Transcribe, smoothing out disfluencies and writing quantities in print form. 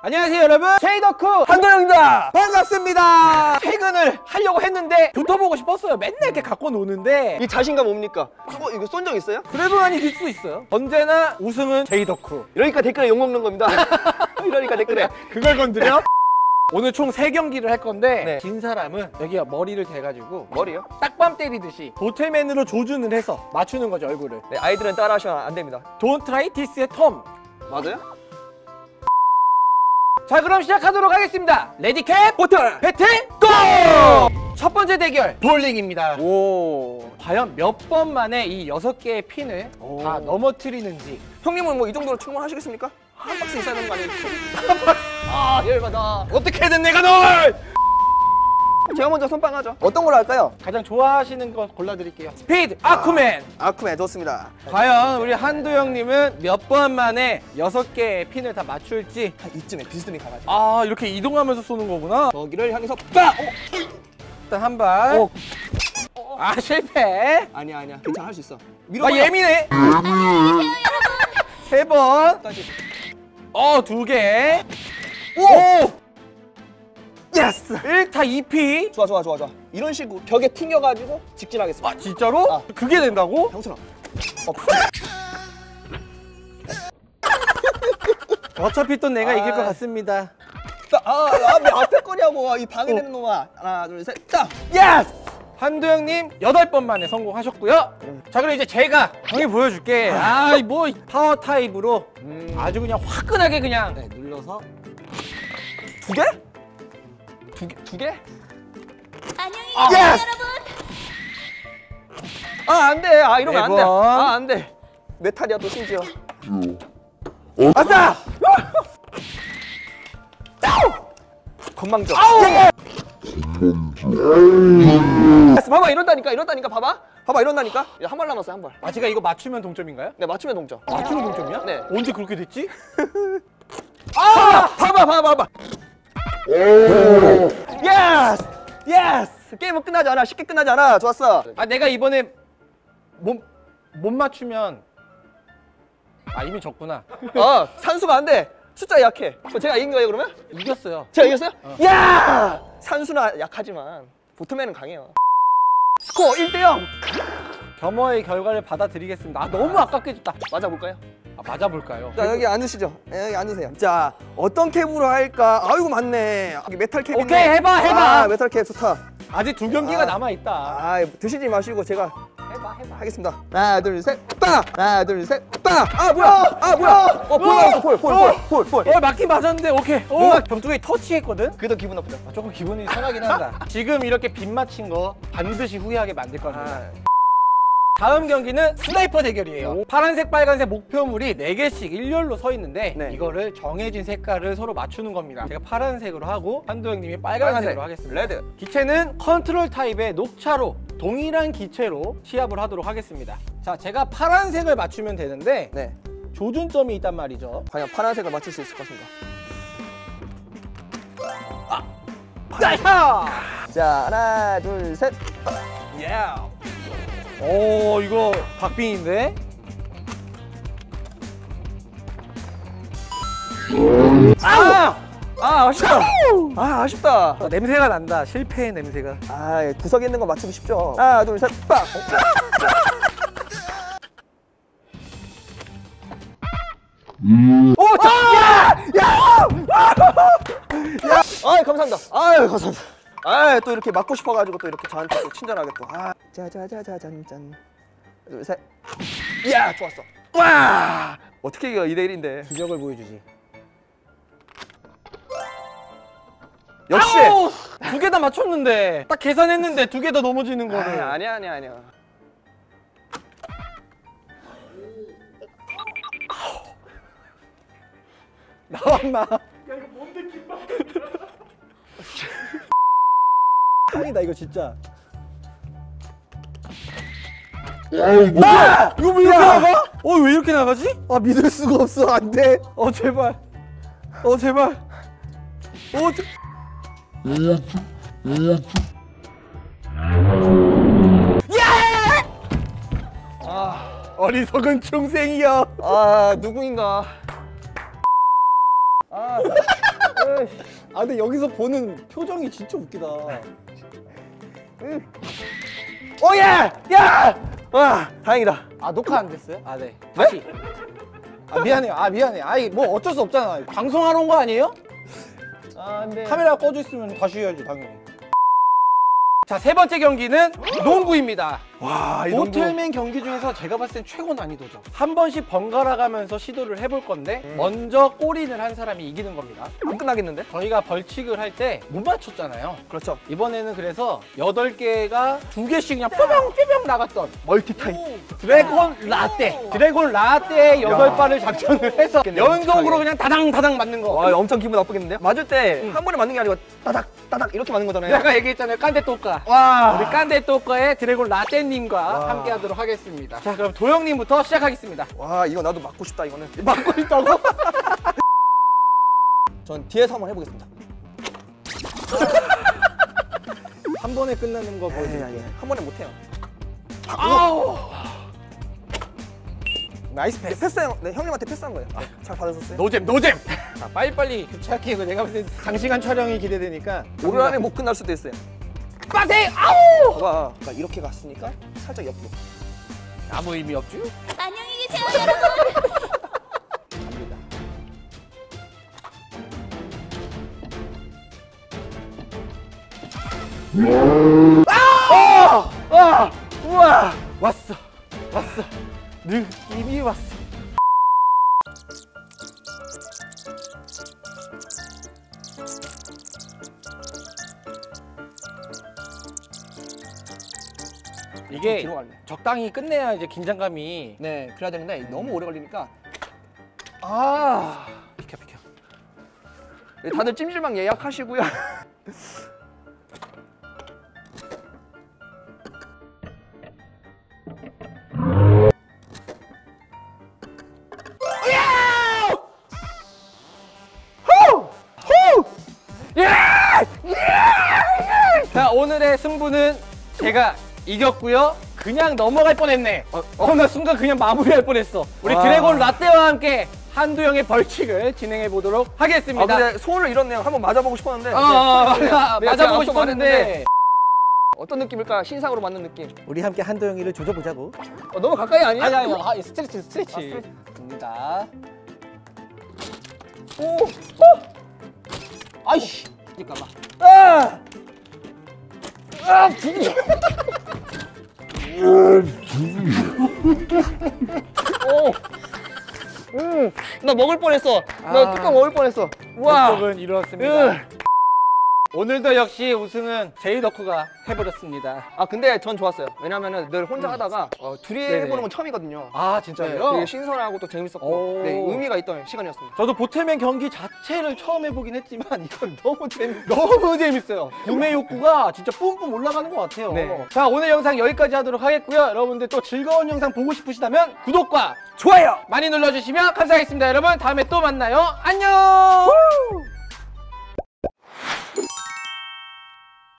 안녕하세요 여러분, 제이더쿠 한도영입니다. 반갑습니다. 퇴근을 하려고 했는데 붙어보고 싶었어요. 맨날 이렇게 갖고 노는데 이 자신감 뭡니까? 이거 쏜 적 있어요? 그래도 많이 길 수 있어요. 언제나 우승은 제이더쿠. 이러니까 댓글에 욕먹는 겁니다. 이러니까 댓글에 그걸 건드려? 오늘 총 3경기를 할 건데 네. 진 사람은 여기가 머리를 대가지고 머리요? 딱밤 때리듯이 보틀맨으로 조준을 해서 맞추는 거죠, 얼굴을. 네, 아이들은 따라하시면 안 됩니다. Don't try this의 텀. 맞아요? 자, 그럼 시작하도록 하겠습니다. 레디캡 버튼! 배틀 고! 첫 번째 대결 볼링입니다. 오. 과연 몇 번 만에 이 6개의 핀을 오. 다 넘어뜨리는지. 형님은 뭐 이 정도로 충분하시겠습니까? 한 박스 있어야 되는 거 아니에요? 아, 열받아. 어떻게든 내가 널! 제가 먼저 선빵하죠. 어떤 걸로 할까요? 가장 좋아하시는 거 골라드릴게요. 스피드 아쿠맨! 아쿠맨 좋습니다. 과연 우리 한도영님은 몇 번 만에 6개의 핀을 다 맞출지. 한 이쯤에 비스듬히 가가지고 아, 이렇게 이동하면서 쏘는 거구나. 저기를 향해서 빡! 일단 한 발. 오. 아, 실패. 아니야 괜찮아, 할 수 있어. 아, 밀어버려. 예민해. 3번. 까지. 2개. 오! 예스! 1타 2피. 좋아. 이런 식으로 벽에 튕겨가지고 직진하겠습니다. 아, 진짜로? 아. 그게 된다고? 형수나. 어차피 또 내가 아. 이길 것 같습니다. 왜 앞에 거냐고. 이 방해되는 놈아. 하나, 둘, 셋, 딱! 예스! 한도영님 8번 만에 성공하셨고요. 자, 그럼 이제 제가 경기 보여줄게. 뭐 파워 타입으로 아주 그냥 화끈하게 그냥 눌러서. 2개? 두 개? 안녕히 아. 계세요, 예스! 여러분. 안 돼. 이러면 안 돼. 4번. 안 돼. 메탈이야, 또 심지어. 아싸! 건망져. 예! 봐봐, 이런다니까, 봐봐. 이런다니까. 한 발 남았어요, 한 발. 아, 제가 이거 맞추면 동점인가요? 네, 맞추면 동점. 맞추면 동점이야? 네. 언제 그렇게 됐지? 봐봐. 예스! 게임은 끝나지 않아. 쉽게 끝나지 않아. 좋았어. 아, 내가 이번에 못 맞추면 이미 졌구나. 산수가 안 돼. 숫자 약해. 그럼 제가 이긴 거예요, 그러면? 이겼어요. 제가 이겼어요? 야! 산수나 약하지만 보트맨은 강해요. 스코어 1대0. 겸허의 결과를 받아들이겠습니다. 너무 아깝게 졌다. 맞아볼까요? 맞아볼까요? 자, 여기 앉으시죠. 여기 앉으세요. 자, 어떤 캡으로 할까? 아이고, 맞네. 여기 메탈 캡이네. 오케이, 해봐. 메탈 캡 좋다. 아직 2경기가 남아있다. 드시지 마시고 제가 해봐. 하겠습니다. 하나, 둘, 셋, 빵! 하나, 둘, 셋, 빵! 뭐야? 폴. 맞긴 맞았는데, 오케이. 누가 병뚜껑이 터치했거든? 그래도 기분 나쁘다. 조금 기분이 상하긴 한다. 지금 이렇게 빗 맞힌 거 반드시 후회하게 만들 겁니다. 다음 경기는 스나이퍼 대결이에요. 파란색, 빨간색 목표물이 4개씩 일렬로 서 있는데 네. 이거를 정해진 색깔을 서로 맞추는 겁니다. 제가 파란색으로 하고 한도영님이 빨간색으로 하겠습니다. 레드. 기체는 컨트롤 타입의 녹차로 동일한 기체로 시합을 하도록 하겠습니다. 자, 제가 파란색을 맞추면 되는데 네. 조준점이 있단 말이죠. 과연 파란색을 맞출 수 있을 것인가? 야야! 자, 하나, 둘, 셋. 오, 이거 박빙인데? 아쉽다. 아쉽다. 냄새가 난다. 실패의 냄새가. 구석에 있는 거 맞추기 쉽죠. 하나, 둘, 셋, 빵! 오, 감사합니다. 감사합니다. 또 이렇게 맞고 싶어가지고 또 이렇게 저한테 또 친절하게 또. 짜자자자잔짠. 둘, 셋. 좋았어. 와! 어떻게 이거 2대1인데. 기적을 보여주지. 역시! 2개 다 맞췄는데 딱 계산했는데 2개 다 넘어지는 거를. 아니야. 나와 인마. 야, 이거 뭔데 김밥. 짱이다 이거 진짜. 뭐야? 이거 왜 이렇게 나가? 왜 이렇게 나가지? 믿을 수가 없어. 안 돼. 제발. 제발. 어리석은 중생이여. 누구인가. 아 근데 여기서 보는 표정이 진짜 웃기다. 오예! 야! 와, 다행이다. 아 녹화 안 됐어요? 아 네. 다시. 아 미안해요. 아 미안해. 아이 뭐 어쩔 수 없잖아. 방송하러 온 거 아니에요? 아, 근데 카메라 꺼져 있으면 다시 해야지 당연히. 자, 세 번째 경기는 농구입니다. 와, 이 농구. 모틀맨 경기 중에서 제가 봤을 땐 최고 난이도죠. 한 번씩 번갈아 가면서 시도를 해볼 건데 먼저 골인을 한 사람이 이기는 겁니다. 안 끝나겠는데? 저희가 벌칙을 할 때 못 맞췄잖아요. 그렇죠. 이번에는 그래서 8개가 2개씩 그냥 뾰병뾰병 나갔던 멀티타임. 드래곤 라떼. 드래곤 라떼에 8발을 작전을 해서 연속으로 그냥 다당다당 맞는 거. 와, 엄청 기분 나쁘겠는데요? 맞을 때 한 번에 맞는 게 아니고 따닥 따닥 이렇게 맞는 거잖아요. 내가 얘기했잖아요. 깐데또까. 와. 우리 깐데또까의 드래곤 라떼님과 와. 함께 하도록 하겠습니다. 자, 그럼 도영님부터 시작하겠습니다. 와, 이거 나도 맞고 싶다 이거는. 맞고 있다고? 전 뒤에서 한번 해보겠습니다. 한 번에 끝나는 거 거의. 한 번에 못해요. 아우! 나이스 네, 패스. 패스해요. 네, 형님한테 패스한 거예요. 아, 잘 받으셨어요? 노잼, 노잼! 자, 빨리빨리 교체할게요. 내가 봤을 때 장시간 촬영이 기대되니까. 오늘 안에 못 끝날 수도 있어요. 빠세! 아우! 봐봐, 그러니까 이렇게 갔으니까 살짝 옆으로. 아무 의미 없죠? 안녕히 계세요, 여러분. 갑니다. 우와! 왔어. 왔어. 느낌이 왔어. 이게 뒤로 갈래. 적당히 끝내야 이제 긴장감이. 네, 그래야 되는데 너무 오래 걸리니까. 비켜 비켜. 네, 다들 찜질방 예약하시고요. 자, 오늘의 승부는 제가 이겼고요. 그냥 넘어갈 뻔했네. 나 순간 그냥 마무리할 뻔했어. 우리 와. 드래곤 라떼와 함께 한두영의 벌칙을 진행해 보도록 하겠습니다. 아, 근데 소원을 잃었네요. 한번 맞아보고 싶었는데. 맞아보고 싶었는데 어떤 느낌일까? 신상으로 맞는 느낌. 우리 함께 한두영이를 조져보자고. 너무 가까이 아니야? 아니, 스트레치. 스트레치. 갑니다. 오! 아이씨. 잠깐만. 아! 나 먹을 뻔했어. 나 뚜껑 먹을 뻔했어. 와. 목적은 이루었습니다. 오늘도 역시 우승은 제이 덕후가 해버렸습니다. 아, 근데 전 좋았어요. 왜냐면은 늘 혼자 하다가 둘이 네네. 해보는 건 처음이거든요. 아, 네, 진짜요? 되게 신선하고 또 재밌었고 오. 네, 의미가 있던 시간이었습니다. 저도 보틀맨 경기 자체를 처음 해보긴 했지만 이건 너무 재밌어요. 구매 욕구가 진짜 뿜뿜 올라가는 것 같아요. 네. 자, 오늘 영상 여기까지 하도록 하겠고요. 여러분들 또 즐거운 영상 보고 싶으시다면 구독과 좋아요. 많이 눌러주시면 감사하겠습니다. 여러분, 다음에 또 만나요. 안녕.